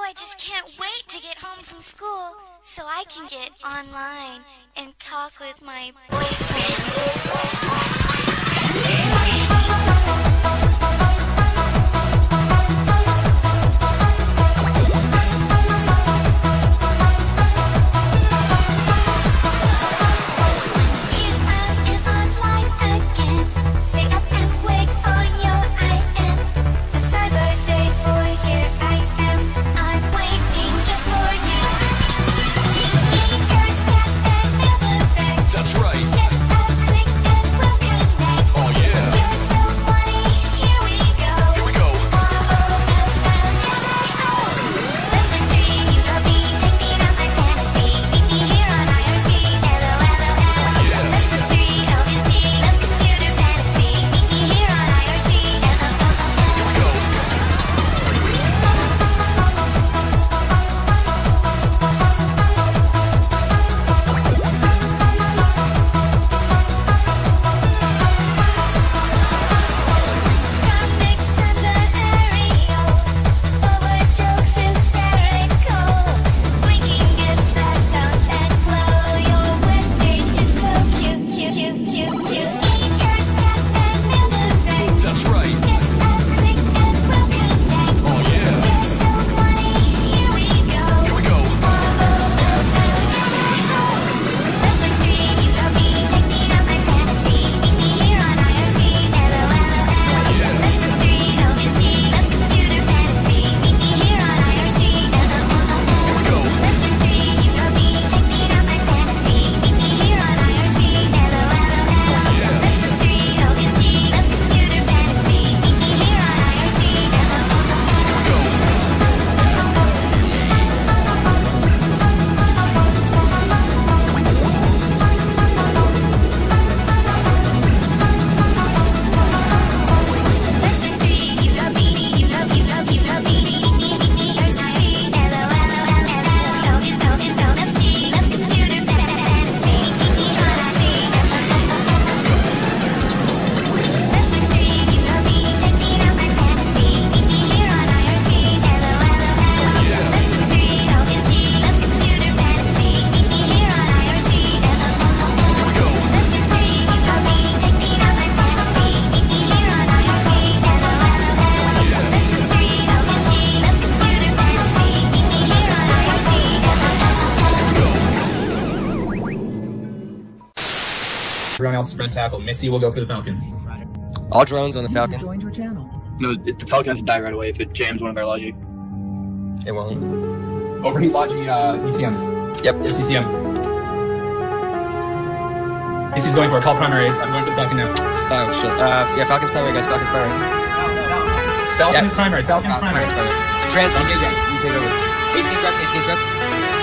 I just can't wait to get home from school so I can get online and talk with my boyfriend. Everyone else spread tackle. Missy will go for the Falcon. All drones on the Falcon. Joined your channel. No, the Falcon has to die right away if it jams one of their logic. It won't. Overheat logic, ECM. Yep. Yes, ECM. Missy's going for a call primaries. I'm going for the Falcon now. Oh shit. Yeah, Falcon's primary, guys. Falcon's primary. Falcon's primary. Falcon's primary. Trans, you take over. 18 reps, 18 reps.